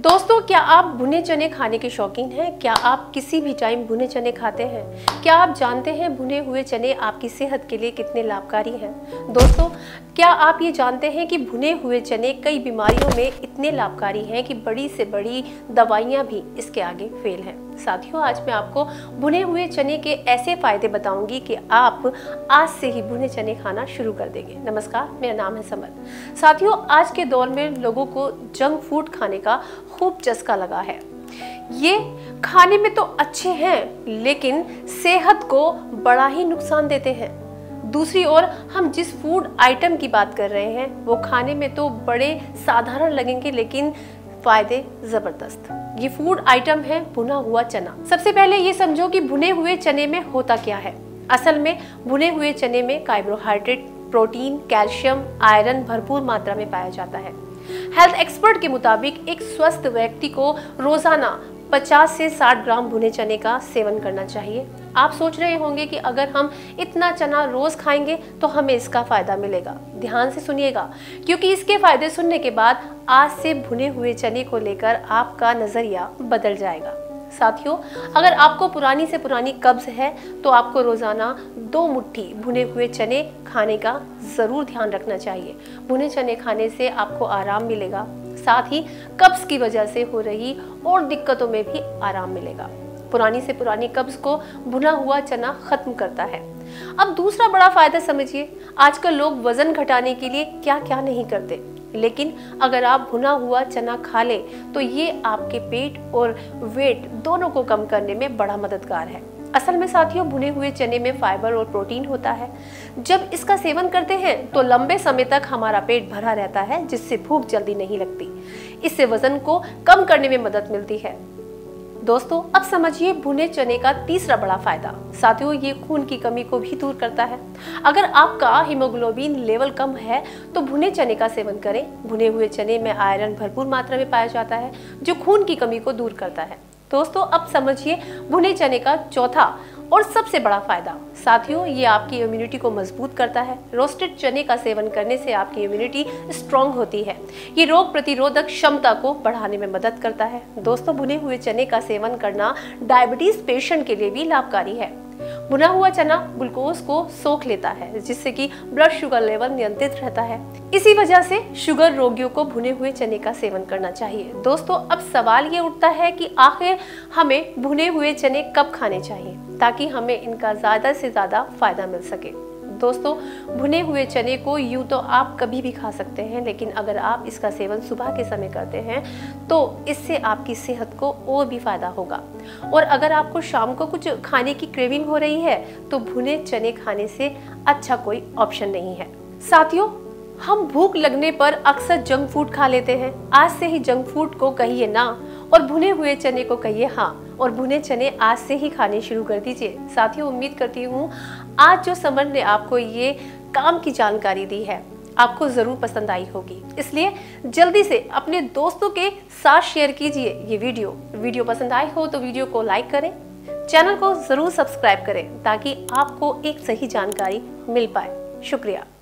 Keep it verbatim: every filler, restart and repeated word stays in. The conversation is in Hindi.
दोस्तों, क्या आप भुने चने खाने के शौकीन हैं? क्या आप किसी भी टाइम भुने चने खाते हैं? क्या आप जानते हैं भुने हुए चने आपकी सेहत के लिए कितने लाभकारी हैं? दोस्तों, क्या आप ये जानते हैं कि भुने हुए चने कई बीमारियों में इतने लाभकारी हैं कि बड़ी से बड़ी दवाइयाँ भी इसके आगे फेल हैं? साथियों, आज मैं आपको भुने हुए चने के ऐसे फायदे बताऊंगी कि आप आज से ही भुने चने खाना शुरू कर देंगे। नमस्कार, मेरा नाम है समर। साथियों, आज के दौर में लोगों को जंक फूड खाने का खूब चस्का लगा है। ये खाने में तो अच्छे हैं, लेकिन सेहत को बड़ा ही नुकसान देते हैं। दूसरी ओर हम जिस फूड आइटम की बात कर रहे हैं वो खाने में तो बड़े साधारण लगेंगे, लेकिन फायदे जबरदस्त। ये फूड आइटम है भुना हुआ चना। सबसे पहले ये समझो कि भुने हुए चने में होता क्या है। असल में भुने हुए चने में कार्बोहाइड्रेट, प्रोटीन, कैल्शियम, आयरन भरपूर मात्रा में पाया जाता है। हेल्थ एक्सपर्ट के मुताबिक एक स्वस्थ व्यक्ति को रोजाना पचास से साठ ग्राम भुने चने का सेवन करना चाहिए। आप सोच रहे होंगे कि अगर हम इतना चना रोज खाएंगे तो हमें इसका फायदा मिलेगा। ध्यान से सुनिएगा, क्योंकि इसके फायदे सुनने के बाद आज से भुने हुए चने को लेकर आपका नजरिया बदल जाएगा। साथियों, अगर आपको पुरानी से पुरानी कब्ज है तो आपको रोजाना दो मुट्ठी भुने हुए चने खाने का जरूर ध्यान रखना चाहिए। भुने चने खाने से आपको आराम मिलेगा, साथ ही कब्ज की वजह से हो रही और दिक्कतों में भी आराम मिलेगा। पुरानी से पुरानी कब्ज को भुना हुआ चना खत्म करता है। अब दूसरा बड़ा फायदा समझिए। आजकल लोग वजन घटाने के लिए क्या क्या नहीं करते, लेकिन अगर आप भुना हुआ चना खा लें तो ये आपके पेट और वेट दोनों को कम करने में बड़ा मददगार है। असल में साथियों, भुने हुए चने में फाइबर और प्रोटीन होता है। जब इसका सेवन करते हैं तो लंबे समय तक हमारा पेट भरा रहता है, जिससे भूख जल्दी नहीं लगती। इससे वजन को कम करने में मदद मिलती है। दोस्तों, अब समझिए भुने चने का तीसरा बड़ा फायदा। साथियों, ये खून की कमी को भी दूर करता है। अगर आपका हीमोग्लोबिन लेवल कम है तो भुने चने का सेवन करें। भुने हुए चने में आयरन भरपूर मात्रा में पाया जाता है, जो खून की कमी को दूर करता है। दोस्तों, अब समझिए भुने चने का चौथा और सबसे बड़ा फायदा। साथियों, ये आपकी इम्यूनिटी को मजबूत करता है। रोस्टेड चने का सेवन करने से आपकी इम्यूनिटी स्ट्रांग होती है। ये रोग प्रतिरोधक क्षमता को बढ़ाने में मदद करता है। दोस्तों, भुने हुए चने का सेवन करना डायबिटीज पेशेंट के लिए भी लाभकारी है। भुना हुआ चना ग्लूकोज को सोख लेता है, जिससे कि ब्लड शुगर लेवल नियंत्रित रहता है। इसी वजह से शुगर रोगियों को भुने हुए चने का सेवन करना चाहिए। दोस्तों, अब सवाल ये उठता है कि आखिर हमें भुने हुए चने कब खाने चाहिए ताकि हमें इनका ज्यादा से ज्यादा फायदा मिल सके। दोस्तों, भुने हुए चने को यूं तो आप कभी भी खा सकते हैं, लेकिन अगर आप इसका सेवन सुबह के समय करते हैं तो इससे आपकी सेहत को और भी फायदा होगा। और अगर आपको शाम को कुछ खाने की क्रेविंग हो रही है तो भुने चने खाने से अच्छा कोई ऑप्शन नहीं है। साथियों, हम भूख लगने पर अक्सर जंक फूड खा लेते हैं। आज से ही जंक फूड को कहिए ना और भुने हुए चने को कहिए हाँ, और भुने चने आज से ही खाने शुरू कर दीजिए। साथियों, उम्मीद करती हूँ आज जो समर ने आपको ये काम की जानकारी दी है आपको जरूर पसंद आई होगी। इसलिए जल्दी से अपने दोस्तों के साथ शेयर कीजिए ये वीडियो। वीडियो पसंद आई हो तो वीडियो को लाइक करें, चैनल को जरूर सब्सक्राइब करें ताकि आपको एक सही जानकारी मिल पाए। शुक्रिया।